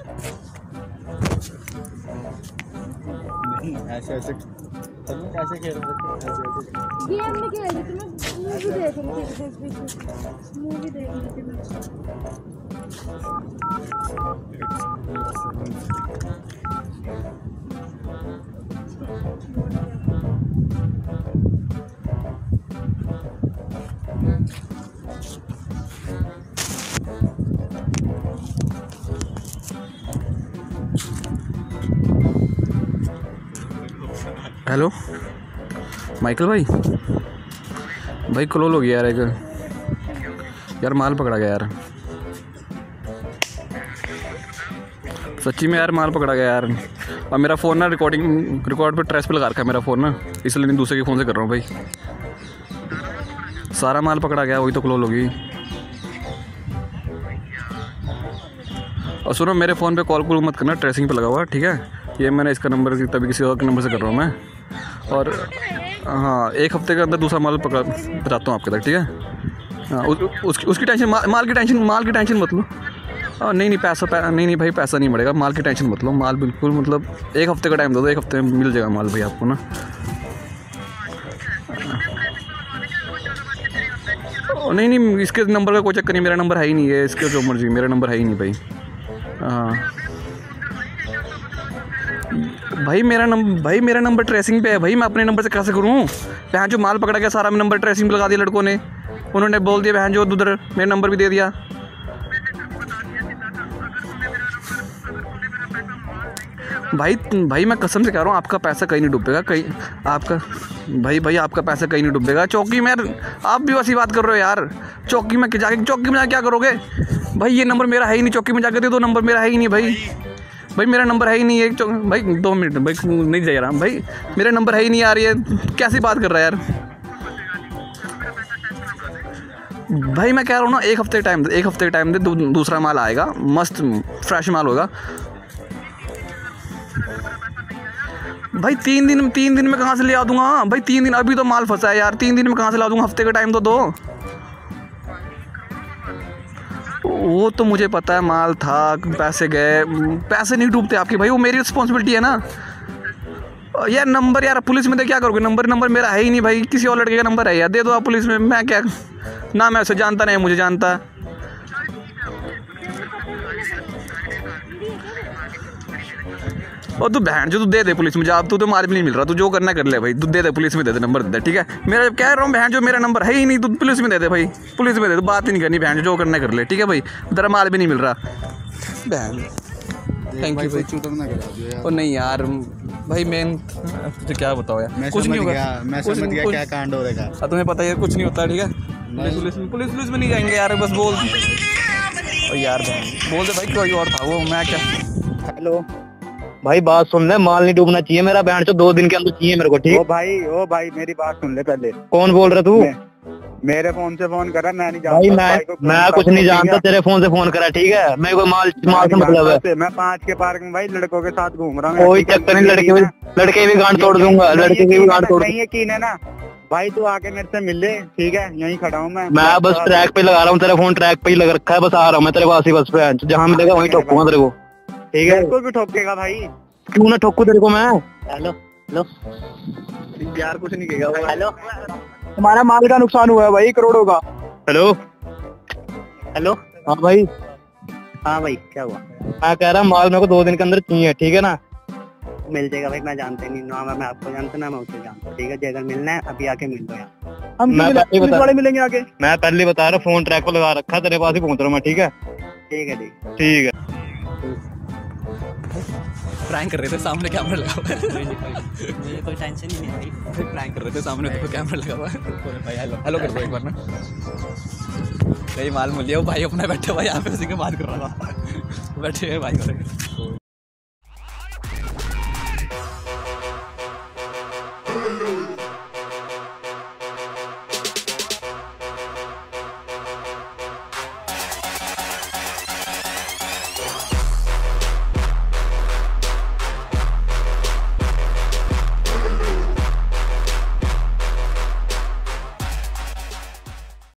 नहीं ऐसे ऐसे तुम कैसे खेल रहे हो? गेम में खेल रही थी मैं, मूवी देख रही थी, मूवी देख रही थी मैं। हेलो माइकल भाई, भाई क्लोल हो गया यार, एक यार माल पकड़ा गया यार, सच्ची में यार माल पकड़ा गया यार। और मेरा फ़ोन ना रिकॉर्ड पे ट्रेस पे लगा रखा है मेरा फ़ोन ना, इसलिए मैं दूसरे के फ़ोन से कर रहा हूँ भाई। सारा माल पकड़ा गया, वही तो क्लोल होगी। और सुनो, मेरे फ़ोन पे कॉल मत करना, ट्रेसिंग पे लगा हुआ, ठीक है? ये मैंने इसका नंबर तभी किसी और के नंबर से कर रहा हूँ मैं। और हाँ, एक हफ्ते के अंदर दूसरा माल बताता हूँ आपके तक, ठीक है? हाँ, उसकी टेंशन, माल की टेंशन मत लो। नहीं पैसा नहीं भाई, पैसा नहीं बढ़ेगा, माल की टेंशन मत लो। माल बिल्कुल मतलब एक हफ्ते का टाइम दे दो, एक हफ्ते में मिल जाएगा माल भाई आपको ना। नहीं इसके नंबर का कोई चक्कर नहीं, मेरा नंबर है ही नहीं है, इसके जो मर्जी, मेरा नंबर है ही नहीं भाई। हाँ भाई मेरा नंबर ट्रेसिंग पे है भाई, मैं अपने नंबर से कैसे करूँ? बहन जो माल पकड़ा गया, सारा नंबर ट्रेसिंग पे लगा दिया लड़कों ने, उन्होंने बोल दिया बहन जो उधर मेरा नंबर भी दे दिया। भाई मैं कसम से कह रहा हूँ, आपका पैसा कहीं नहीं डूबेगा, कहीं आपका भाई आपका पैसा कहीं नहीं डूबेगा। चौकी में आप भी वैसी बात कर रहे हो यार। चौकी में जाके क्या करोगे भाई? ये नंबर मेरा है ही नहीं, चौकी में जाके दे दो, नंबर मेरा है ही नहीं भाई मेरा नंबर है ही नहीं है। भाई 2 मिनट भाई, नहीं जा रहा भाई, मेरा नंबर है ही नहीं आ रही है, कैसी बात कर रहा है यार? भाई मैं कह रहा हूँ ना, एक हफ्ते टाइम दे, दूसरा माल आएगा, मस्त फ्रेश माल होगा भाई। 3 दिन में कहाँ से ले आ दूंगा भाई? 3 दिन, अभी तो माल फंसा है यार, 3 दिन में कहाँ से ला दूंगा? हफ्ते का टाइम तो दो। वो तो मुझे पता है, माल था, पैसे गए, पैसे नहीं डूबते आपके भाई, वो मेरी रिस्पॉन्सिबिलिटी है ना यार। नंबर यार पुलिस में दे क्या करोगे? नंबर मेरा है ही नहीं भाई, किसी और लड़के का नंबर है यार, दे दो आप पुलिस में। मैं क्या ना, मैं उसे जानता नहीं, मुझे जानता है। और तू बहन जो तू दे दे पुलिस में, जा तू तो माल भी नहीं मिल रहा, तू जो करना कर ले भाई, तू दे दे पुलिस में, दे दे नंबर दे दे, ठीक है? मेरा कह रहा हूँ बहन जो मेरा नंबर है ही नहीं, तू पुलिस में दे दे भाई, पुलिस में दे दे, बात ही नहीं करनी बहन, जो करना कर ले, ठीक है भाई? तेरा माल भी नहीं मिल रहा बहन। थैंक यू भाई। और नहीं यार भाई, मैं तुझे क्या बताओ यार, कुछ नहीं होगा, मैं समझ गया क्या कांड हो रहेगा। तुम्हें पता है कुछ नहीं होता, ठीक है? पुलिस में नहीं जाएंगे यार, बस बोल यार बहन, बोल दे भाई कोई और था वो, मैं क्या। हेलो भाई, बात सुन ले, माल नहीं डूबना चाहिए मेरा, बहन चो 2 दिन के अंदर चाहिए मेरे को, ठीक? ओ भाई मेरी बात सुन ले पहले। कौन बोल रहा तू? मेरे फोन से फोन करा, मैं नहीं जानता भाई, मैं कुछ नहीं जानता, तेरे फोन से फोन करा, ठीक है? मेरे को माल से मतलब है। मैं 5 के पार्क में भाई लड़कों के साथ घूम रहा हूँ, कोई चक्कर नहीं, लड़के भी गांड तोड़ दूंगा, लड़के की भी गांड तोड़। नहीं यकीन है ना भाई, तू आके मेरे से मिल ले, ठीक है? यहीं खड़ा हूँ मैं बस ट्रैक पे लगा रहा हूँ, तेरा फोन ट्रैक पे ही लग रखा है, बस आ रहा हूँ मैं तेरे पास ही, बस पे जहाँ मिलेगा वहीं ठोकूंगा तेरे को, ठीक है? कोई भी ठोकेगा भाई, क्यों ना ठोकू तेरे को मैं। हेलो यार कुछ नहीं कहेगा। हेलो, तुम्हारा माल का नुकसान हुआ है भाई, करोड़ों का। हेलो हाँ भाई, क्या हुआ? मैं कह रहा माल मेरे को 2 दिन के अंदर चाहिए, ठीक है ना? मिल जाएगा भाई, मैं जानते नहीं ना, मैं आपको जानता ना, मैं उसे जानता, ठीक है? अगर मिलना है अभी आके मिल दो यार, हम मिलेंगे आके। मैं पहले बता रहा हूँ, फोन ट्रैक पर लगा रखा, तेरे पास ही पहुंच रहा हूँ मैं, ठीक है? ठीक है। प्रैंक कर रहे थे, सामने कैमरा लगा हुआ है। मुझे कोई टेंशन ही नहीं है भाई, प्रैंक कर रहे थे, सामने देखो कैमरा लगा हुआ है भाई। हेलो कर दो एक बार ना, कहीं माल मिल लिया, वो भाई अपना बैठे भाई यहाँ पे, उसी के बात कर रहा था, बैठे भाई।